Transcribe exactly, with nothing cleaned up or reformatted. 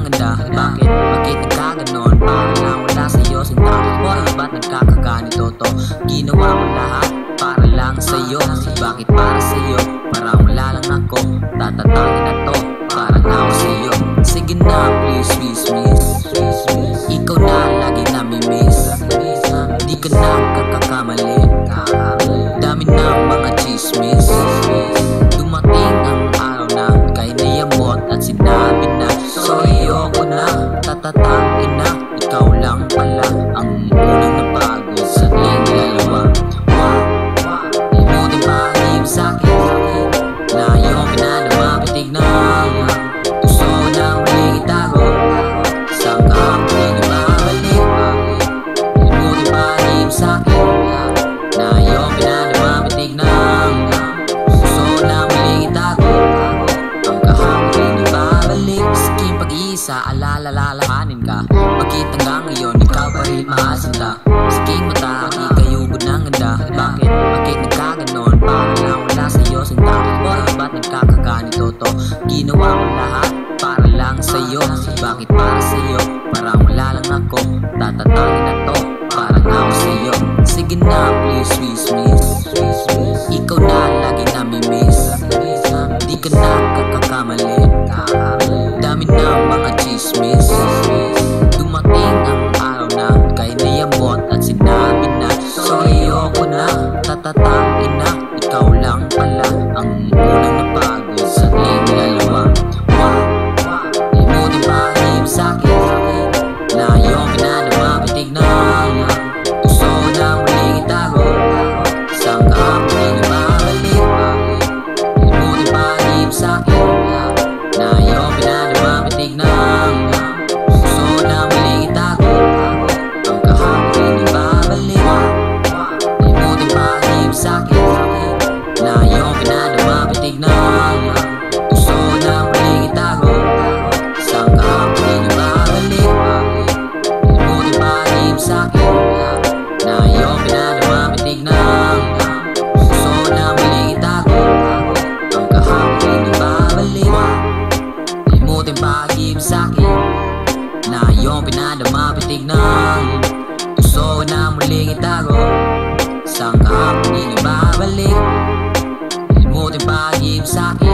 ganda. Bakit? Bakit nagkaganon? Para lang wala sa'yo sinta. Boy, ba't nagkakaganito to? Ginawa ko lahat para lang sa'yo. Bakit para sa'yo? Parang wala lang ako. Tatatangin na to, parang ako sa'yo. Sige na, please, please, please. Ikaw na lagi namimiss. Di ka na kakakamali. Dami ng mga chismis. Dumating ang araw na kay nayamot at sinabi na, so ayoko na, tatatangin na. Ikaw lang pala ang unang napagod sa ating dalawa. Limutin pa rin sa'kin na iyong pinadama pitig na gusto na uling itago. Saan ka muling ibabalik? Limutin pa rin sa'kin na iyong pinadama pitig na gusto na uling itago. Ang kahapon ibabalik. Sige pag-iisa, alalalalahanin ka. Bakit hanggang ngayon ikaw pa rin maasinta? Sige mata, ikayugod ng ganda. Bakit? Bakit nagkaganon? Para lang wala sa'yo sinta. Boy, ba't nagkakaganito to? Ginawa ko lahat para lang sa'yo. Bakit para sa'yo? Parang wala lang ako. Tatatangin na to, parang ako sa'yo. Sige na, please, please, please. Ikaw na lagi namimiss. Di ka na kakakamali. Dami ng mga chismis. Dumating ang araw na kay nayamot at sinabi na, so ayoko na, tatatangin na. Ikaw lang pala ang unang napagod sa ating dalawa. Limutin pa rin sa'kin na iyong pinadama pitig na gusto na uling itago. Saan ka muling ibabalik? Limutin pa rin sa'kin na iyong pinadama pitig na gusto na uling itago. Ang kahapon ibabalik. Limutin pa rin sa'kin na iyong pinadama pitig na gusto na uling itago. Saan ka muling ibabalik? Limutin pa rin sa'kin na iyong pinadama pitig na gusto na uling itago. Ang kahapon ibabalik. Limutin pa rin sa'kin na iyong pinadama pitig na gusto na muling itago. Saan ka muling ibabalik? Limutin pa rin sa'kin